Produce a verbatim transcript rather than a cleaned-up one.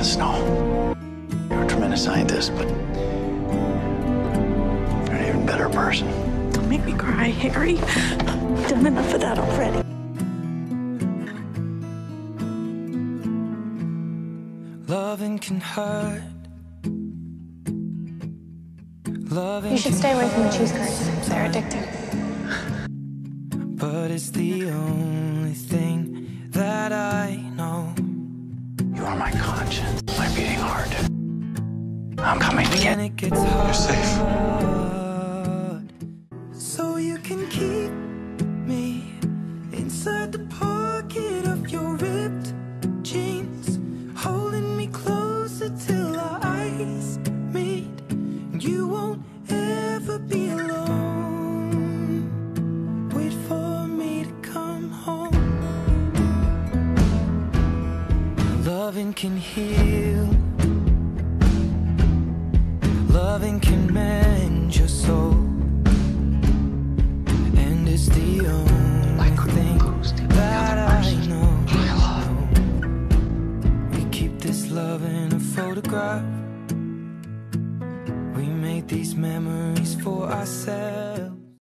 Snow. You're a tremendous scientist, but you're an even better person. Don't make me cry, Harry. I've done enough of that already. Loving can hurt. Loving You should stay away from the cheese curds. They're addictive. But it's the only thing that I know. You are my conscience, my beating heart. I'm coming to get When it gets hard, You're safe. so you can keep me inside the pocket of your ripped jeans, holding me closer till our eyes meet. You won't ever be alone. Wait for me to come home. Loving can heal. Loving can mend your soul. And it's the only thing that I know. We keep this love in a photograph. We made these memories for ourselves.